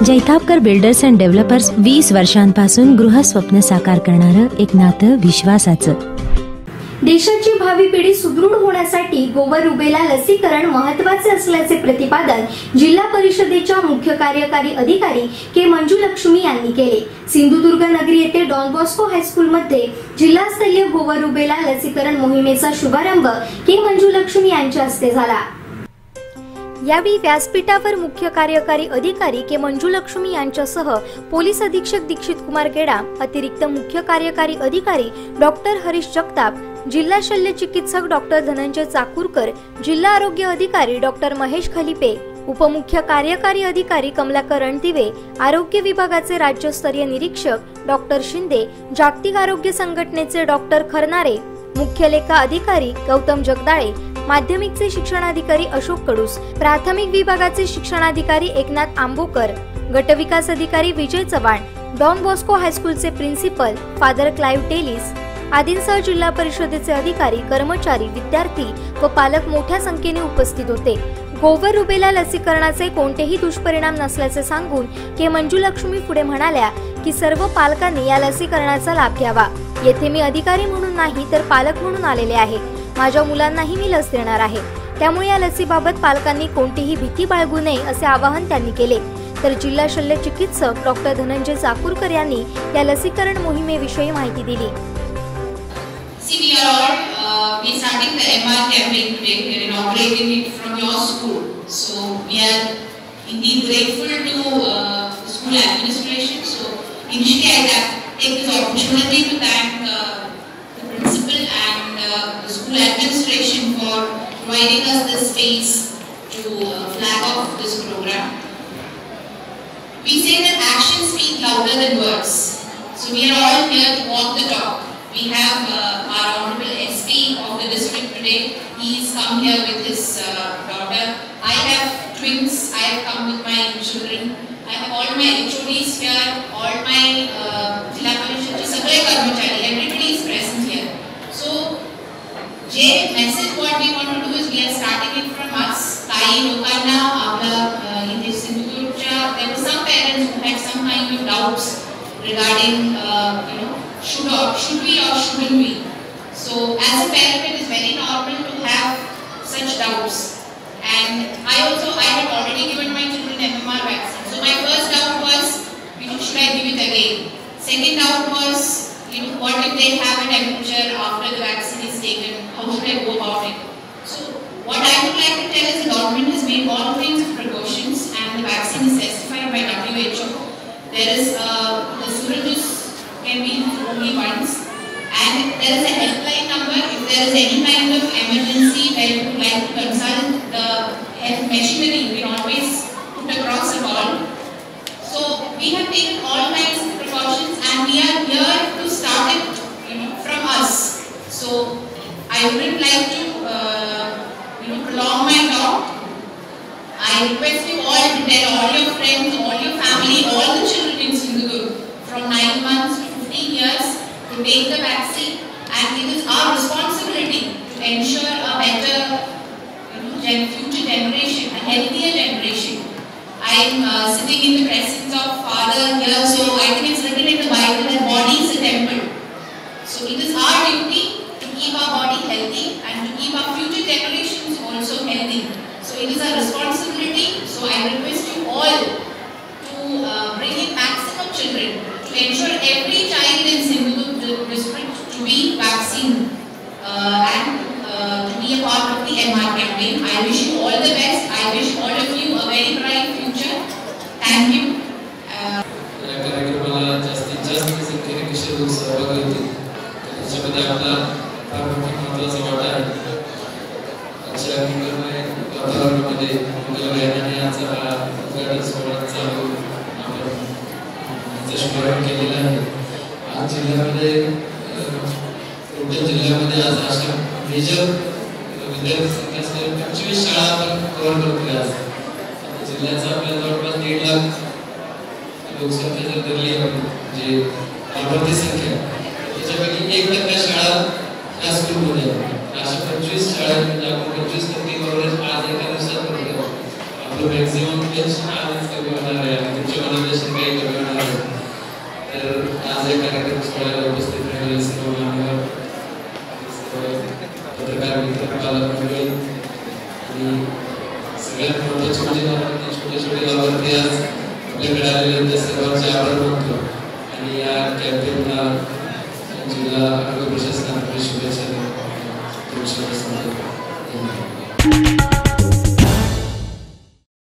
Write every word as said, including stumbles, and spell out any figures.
Jaitapkar builders and developers वीस वर्षांपासून गृहस्वप्न साकार करणारं एक नातं विश्वासाचं. देशाची भावी पिढी सुदृढ होण्यासाठी गोवर रुबेला लसीकरण महत्त्वाचे असल्याचे प्रतिपादन जिल्हा परिषदेच्या मुख्य कार्यकारी अधिकारी के मंजुलक्ष्मी यांनी केले. सिंधुदुर्ग नगरी येथे डॉन बॉस्को हायस्कूल मध्ये जिल्हास्तरीय गोवर रुबेला लसीकरण मोहिमेचा शुभारंभ के मंजुलक्ष्मी यांच्या हस्ते झाला. यावेळी व्यासपीठावर मुख्य कार्यकारी अधिकारी के मंजुलक्ष्मी यांच्यासह पोलीस अधीक्षक दीक्षित कुमार गेडा, अतिरिक्त मुख्य कार्यकारी अधिकारी डॉक्टर हरीश जगताप, जिल्हा शल्य चिकित्सक डॉक्टर धनंजय चाकूरकर, जिल्हा आरोग्य अधिकारी डॉक्टर महेश खलिपे, उपमुख्य कार्यकारी अधिकारी कमलाकर रणदिवे, आरोग्य विभागाचे राज्यस्तरीय निरीक्षक डॉक्टर शिंदे, जागतिक आरोग्य संघटनेचे डॉक्टर खरनारे, मुख्य लेखा अधिकारी गौतम जगदाळे, माध्यमिकचे शिक्षणाधिकारी अशोक कडूस, प्राथमिक विभागाचे शिक्षणाधिकारी एकनाथ आंबोकर, गटविकास अधिकारी विजय चव्हाण, डॉन बॉस्को हायस्कूलचे प्रिन्सिपल फादर क्लाइव्ह टेलिस आदींसह जिल्हा परिषदेचे अधिकारी, कर्मचारी, विद्यार्थी व पालक मोठ्या संख्येने उपस्थित होते. गोवर रुबेला लसीकरणाचे कोणतेही दुष्परिणाम नसल्याचे सांगून के मंजुलक्ष्मी पुढे म्हणाल्या की सर्व पालकांनी या लसीकरणाचा लाभ घ्यावा. येथे मी अधिकारी म्हणून नाही तर पालक म्हणून आलेले आहे. माझ्या मुलांनाही मी लस देणार आहे. त्यामुळे या लसीबाबत पालकांनी कोणतीही भीती बाळगू नये असे आवाहन त्यांनी केले. तर जिल्हा शल्य चिकित्सक डॉक्टर धनंजय चाकूरकर यांनी या लसीकरण मोहिमेविषयी माहिती दिली. See, we are all uh, we are starting the M R campaign today. We are inaugurating it from your school. So we are indeed grateful to uh, the school administration. So initially, I have take this opportunity to thank uh, the principal and uh, the school administration for providing us this space to uh, flag off this program. We say that actions speak louder than words. So we are all here to walk the talk. We have uh, our honorable S P of the district today. He's come here with his uh, daughter. I have twins. I have come with my children. I have all my H O Ds here. All my Jilla Parishad Sagle Karmachari. Everybody is present here. So, J message what we want to do is we are starting it from us. Kai Lokana, Abla, in this Sindhudurga, there were some parents who had some kind of doubts regarding, uh, you know, should or should we or shouldn't we. So as a parent, it is very normal to have such doubts. And I also, I had already given my children M M R vaccine. So my first doubt was, you know, should I give it again? Second doubt was, you know, what if they have a temperature after the vaccine is taken? How should I go about it? So what I would like to tell is the government has made all kinds of precautions and the vaccine is certified by W H O. There is uh, the syringes can be used only once, and there is a helpline number if there is any kind of emergency where you would like to consult the health machinery. We always put across a call. So we have taken all kinds of precautions, and we are here to start it, you know, from us. So I wouldn't like to, uh, you know, prolong my talk. I request you all to tell all your friends, all your family, all the children in Sindhudurg from nine months to fifteen years to take the vaccine, and it is our responsibility to ensure a better, you know, gen future generation, a healthier generation. I am uh, sitting in the presence of Father here, so I think it's written in the Bible that body is a temple. So it is our duty to keep our body healthy and to keep our future generations also healthy. So it is our responsibility. So I request you all to uh, bring in maximum children to ensure every child in Sindhudurg district to be vaccinated uh, and uh, to be a part of the M R campaign. I wish you all the best. I wish all of you a very bright future. Thank you. या कार्यक्रमाला जास्तीत जास्त संख्येने कसे लोक सहभागी होतील त्याच्यामध्ये आपला फार मोठा महत्त्वाचा वाटा आहे. आजच्या मंगलमय वातावरणामध्ये मंगलमयाने आजचा हा उद्घाटन सोहळा चालू शुभारंभ केलेला आहे. आज जिल्ह्यामध्ये टोटल जिल्ह्यामध्ये आज अशा मेजर विद्यार्थी संख्या असलेल्या पंचवीस शाळा आपण कव्हर करतोय. आज जिल्ह्याचा आपल्या जवळपास दीड लाख लोकसंख्या जर धरली आपण जे लाभार्थी संख्या त्याच्यापैकी एक टक्का शाळा या स्कूलमध्ये आहे. अशा पंचवीस शाळा म्हणजे आपण पंचवीस टक्के कव्हरेज आज एका दिवसात करतो. आपलं मॅक्झिमम पेन्शन आजच कमी होणार आहे. तुमच्या आज या कार्यक्रम सोहळ्याला उपस्थित राहिलेले सर्व मान्यवर, पत्रकार मित्र, पालक मंडळी आणि सगळ्यात महत्त्वाचे म्हणजे मला छोटे छोटे गावावरती आज आपल्याकडे आलेले त्या सर्वांचे आभार मानतो आणि या कॅम्पेनला जिल्हा आरोग्य प्रशासनातर्फे शुभेच्छा देतो. धन्यवाद.